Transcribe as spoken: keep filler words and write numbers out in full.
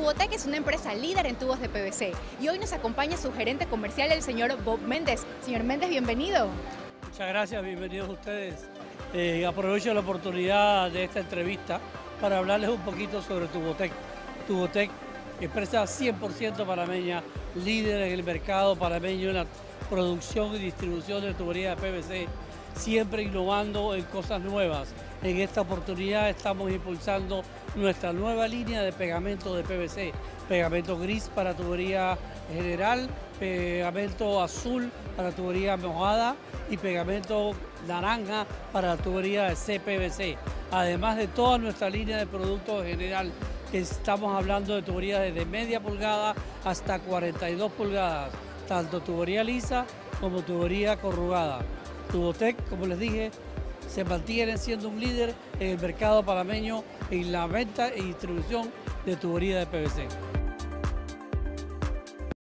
Tubotec es una empresa líder en tubos de P V C y hoy nos acompaña su gerente comercial, el señor Bob Méndez. Señor Méndez, bienvenido. Muchas gracias, bienvenidos ustedes. Eh, aprovecho la oportunidad de esta entrevista para hablarles un poquito sobre Tubotec. Tubotec, empresa cien por ciento panameña, líder en el mercado panameño en la producción y distribución de tuberías de P V C, siempre innovando en cosas nuevas. En esta oportunidad estamos impulsando nuestra nueva línea de pegamento de P V C, pegamento gris para tubería general, pegamento azul para tubería mojada y pegamento naranja para la tubería de C P V C, además de toda nuestra línea de productos en general, que estamos hablando de tuberías desde media pulgada hasta cuarenta y dos pulgadas, tanto tubería lisa como tubería corrugada. Tubotec, como les dije, se mantiene siendo un líder en el mercado panameño en la venta y distribución de tubería de P V C.